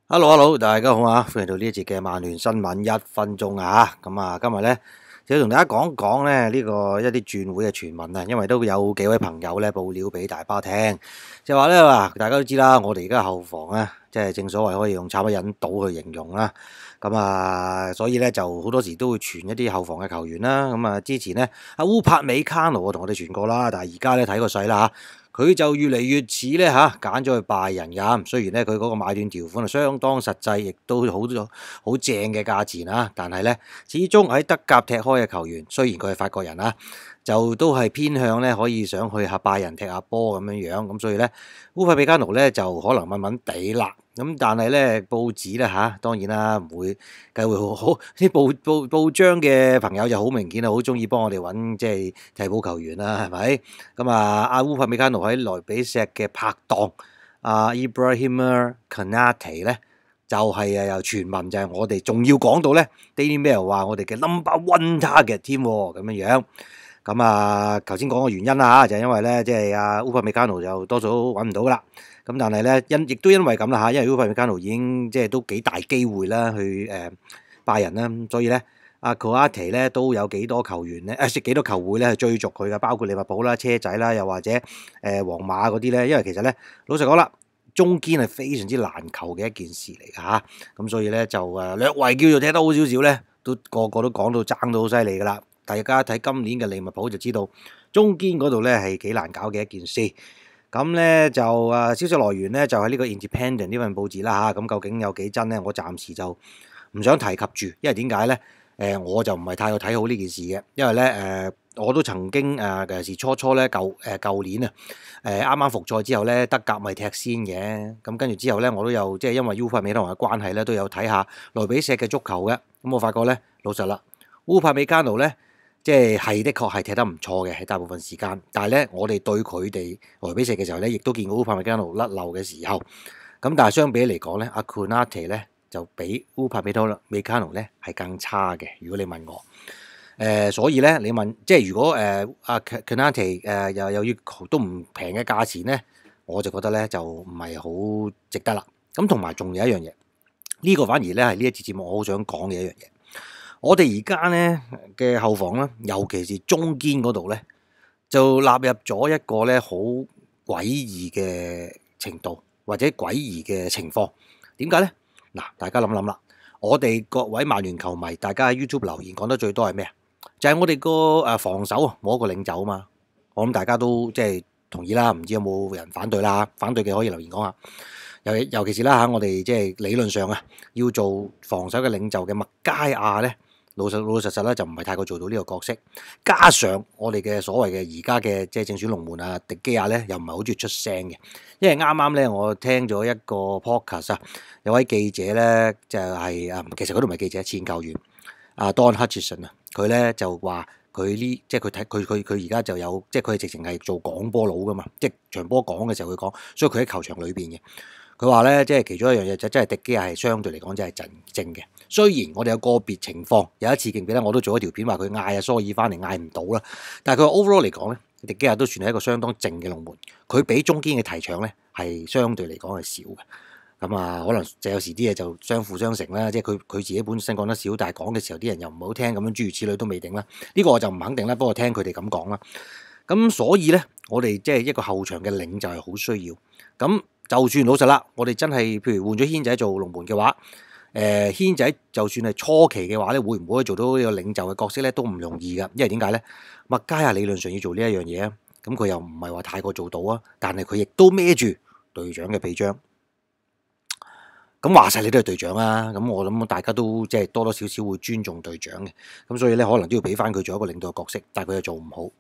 Hello，大家好啊！歡迎到呢一節嘅曼聯新聞1分鐘啊！咁啊，今日咧就要同大家講講咧呢個一啲轉會嘅傳聞啊，因為都有幾位朋友咧報料俾大家聽，就話咧大家都知啦，我哋而家後防咧，即係正所謂可以用慘不忍睹去形容啦。咁啊，所以咧就好多時都會傳一啲後防嘅球員啦。咁啊，之前咧阿烏柏美卡奴我同我哋傳過啦，但係而家咧睇個勢啦嚇。佢就越嚟越似咧嚇，揀咗去拜仁㗎。雖然咧佢嗰個買斷條款係相當實際，亦都好正嘅價錢啊，但係咧始終喺德甲踢開嘅球員，雖然佢係法國人啊，就都係偏向咧可以想去下拜仁踢下波咁樣樣。咁所以咧烏柏美加奴咧就可能悶悶地啦。咁但係咧報紙咧嚇，當然啦唔會計會好啲報章嘅朋友就好明顯啊，好中意幫我哋揾即係替補球員啦，係咪？咁啊，阿烏柏美加奴喺萊比錫嘅拍檔阿 Ibrahim Konate 咧，就係有傳聞就係我哋仲要講到咧 Daily Mail 話我哋嘅 No.1 target 添咁樣樣。咁啊，頭先講個原因啦嚇，就係因為咧即係阿烏柏美加奴就多數揾唔到啦。咁但係咧亦都因為咁啦嚇，因為烏柏美加奴已經即係都幾大機會啦去拜仁啦，所以咧阿 Konate 咧都有幾多球員咧幾多球會咧去追逐佢嘅，包括利物浦啦、車仔啦，又或者皇馬嗰啲咧，因為其實咧老實講啦，中堅係非常之難求嘅一件事嚟㗎嚇，咁所以咧就略為叫做踢得好少少咧，都個個都講到爭到好犀利㗎啦。大家睇今年嘅利物浦就知道中堅嗰度咧係幾難搞嘅一件事。咁咧就消息來源咧就係呢個 Independent 呢份報紙啦嚇，咁究竟有幾真咧？我暫時就唔想提及住，因為點解咧？我就唔係太過睇好呢件事嘅，因為咧我都曾經尤其是初咧舊年啊啱啱復賽之後咧，德甲咪踢先嘅，咁跟住之後咧我都有即係因為烏柏美加奴嘅關係咧，都有睇下萊比錫嘅足球嘅，咁我發覺咧老實啦，烏柏美加奴咧。即係的確係踢得唔錯嘅喺大部分時間，但係咧我哋對佢哋萊比錫嘅時候咧，亦都見過烏柏美加奴甩漏嘅時候。咁但係相比嚟講咧，阿 Konate 咧就比烏柏美加奴咧係更差嘅。如果你問我，所以咧你問即係如果阿 Konate 又要都唔平嘅價錢咧，我就覺得咧就唔係好值得啦。咁同埋仲有一樣嘢，呢個反而咧係呢一節節目我好想講嘅一樣嘢。我哋而家咧嘅後防咧，尤其是中堅嗰度咧，就納入咗一個咧好詭異嘅程度，或者詭異嘅情況。點解咧？嗱，大家諗諗啦，我哋各位曼聯球迷，大家喺 YouTube 留言講得最多係咩啊？就係我哋個防守啊，冇一個領袖啊嘛。我諗大家都即係同意啦，唔知有冇人反對啦？反對嘅可以留言講下。尤其是啦嚇，我哋即係理論上啊，要做防守嘅領袖嘅麥佳亞咧。老實咧就唔係太過做到呢個角色，加上我哋嘅所謂嘅而家嘅即係正選龍門啊，迪基亞咧又唔係好中意出聲嘅，因為啱啱咧我聽咗一個 podcast 啊，有位記者咧就係其實嗰度唔係記者，前球員Don Hutchison 啊，佢咧就話佢呢即係佢而家就有即係佢直情係做廣播佬噶嘛，即係場波講嘅時候佢講，所以佢喺球場裏邊嘅。佢話咧，即係其中一樣嘢就真係迪基亞係相對嚟講真係鎮靜嘅。雖然我哋有個別情況，有一次記唔記得我都做一條片話佢嗌阿蘇爾翻嚟嗌唔到啦，但係佢話 overall 嚟講咧，迪基亞都算係一個相當靜嘅龍門。佢比中堅嘅提搶咧係相對嚟講係少嘅。咁啊，可能就有時啲嘢就相輔相成啦。即係佢自己本身講得少，但係講嘅時候啲人又唔好聽，咁樣諸如此類都未定啦。呢個我就唔肯定啦，不過聽佢哋咁講啦。咁所以咧，我哋即係一個後場嘅領袖係好需要咁。就算老實啦，我哋真係譬如換咗軒仔做龍門嘅話，軒仔就算係初期嘅話咧，會唔會做到呢個領袖嘅角色咧，都唔容易噶。因為點解咧？麥佳亞理論上要做呢一樣嘢啊，咁佢又唔係話太過做到啊，但係佢亦都孭住隊長嘅臂章。咁話晒你都係隊長啊，咁我諗大家都即係多多少少會尊重隊長嘅，咁所以咧可能都要俾翻佢做一個領導嘅角色，但係佢又做唔好。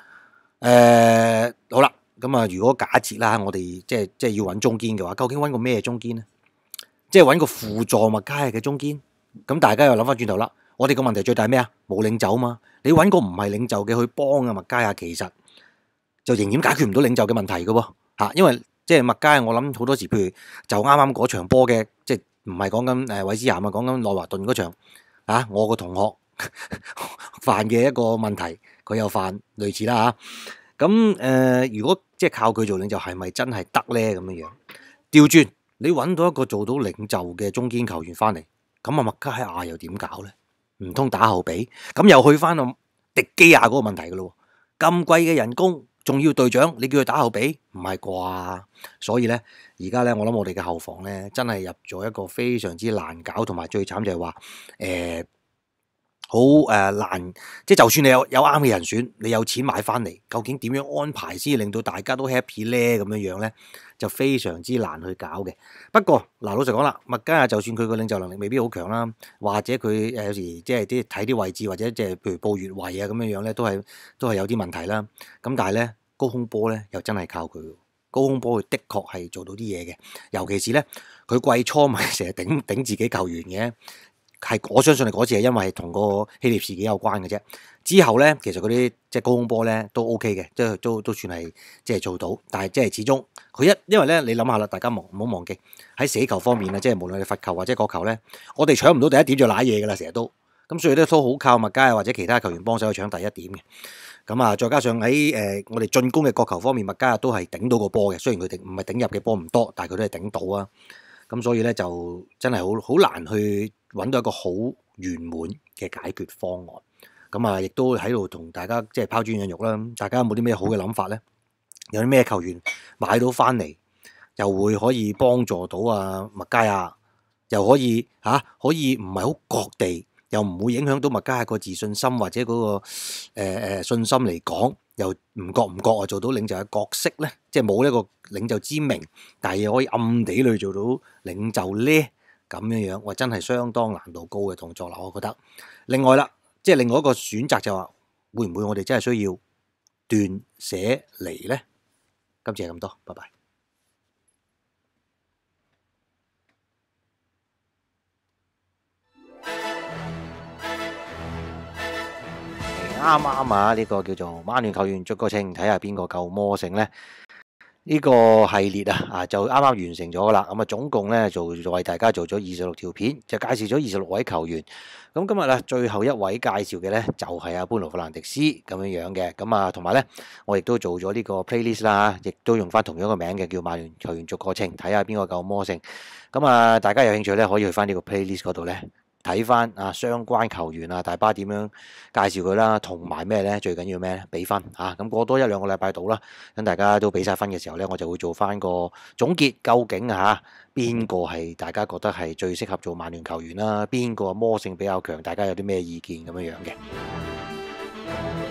好啦。咁啊，如果假設啦，我哋即係要揾中堅嘅話，究竟揾個咩中堅咧？即係揾個輔助麥佳亞嘅中堅。咁大家又諗翻轉頭啦，我哋個問題最大係咩啊？冇領袖嘛。你揾個唔係領袖嘅去幫啊麥佳亞，其實就仍然解決唔到領袖嘅問題嘅喎嚇。因為即係麥佳亞，我諗好多時，譬如就啱啱嗰場波嘅，即係唔係講緊韋斯咸啊，講緊內華頓嗰場啊，我個同學犯嘅一個問題，佢又犯類似啦嚇。咁如果即係靠佢做領袖，係咪真係得咧？咁樣樣調轉你揾到一個做到領袖嘅中堅球員翻嚟，咁啊麥加亞又點搞呢？唔通打後備？咁又去翻迪基亞嗰個問題噶咯？咁貴嘅人工，仲要隊長，你叫佢打後備，唔係啩？所以呢，而家呢，我諗我哋嘅後防呢，真係入咗一個非常之難搞，同埋最慘就係話好難，即係就算你有啱嘅人選，你有錢買翻嚟，究竟點樣安排先令到大家都 happy 咧？咁樣樣咧，就非常之難去搞嘅。不過嗱，老實講啦，麥加亞就算佢個領袖能力未必好強啦，或者佢有時即係啲睇啲位置，或者即係譬如報越位啊咁樣樣咧，都係有啲問題啦。咁但係咧，高空波咧又真係靠佢，高空波佢的確係做到啲嘢嘅，尤其是咧佢季初咪成日頂自己球員嘅。我相信係嗰次係因為同個希臘事件有關嘅啫。之後咧，其實嗰啲即係高空波咧都 OK 嘅，即係都算係即係做到。但係即係始終佢因為咧，你諗下啦，大家唔好忘記喺死球方面咧，即係無論係罰球或者角球咧，我哋搶唔到第一點就瀨嘢㗎啦，成日都咁，所以咧都好靠麥加或者其他球員幫手去搶第一點嘅。咁啊，再加上喺我哋進攻嘅角球方面，麥加都係頂到個波嘅，雖然佢唔係頂入嘅波唔多，但係佢都係頂到啊。咁所以咧就真係好難去揾到一個好圓滿嘅解決方案。咁啊，亦都喺度同大家即係拋磚引玉啦。大家有冇啲咩好嘅諗法咧？有啲咩球員買到翻嚟，又會可以幫助到麥加亞，又可以可以唔係好割地，又唔會影響到麥加亞個自信心或者嗰個信心嚟講。又唔覺啊，做到領袖嘅角色咧，即係冇一個領袖之名，但係又可以暗地裏做到領袖咧，咁樣樣，真係相當難度高嘅動作啦，我覺得。另外啦，即係另外一個選擇就話，會唔會我哋真係需要斷捨離咧？今次係咁多，拜拜。啱啊！呢個叫做曼聯球員逐個稱，睇下邊個夠魔性呢？呢個系列就啱啱完成咗噶啦。咁總共咧就為大家做咗26條片，就介紹咗26位球員。咁今日最後一位介紹嘅咧就係阿般奴費蘭迪斯咁樣樣嘅。咁同埋咧，我亦都做咗呢個 playlist 啦，亦都用翻同樣個名嘅，叫曼聯球員逐個稱，睇下邊個夠魔性。咁大家有興趣咧，可以去翻呢個 playlist 嗰度咧。睇翻相關球員大巴點樣介紹佢啦，同埋咩咧？最緊要咩咧？俾分咁過多1-2個禮拜到啦，等大家都俾晒分嘅時候咧，我就會做翻個總結，究竟邊個係大家覺得係最適合做曼聯球員啦？邊個魔性比較強？大家有啲咩意見咁樣樣嘅？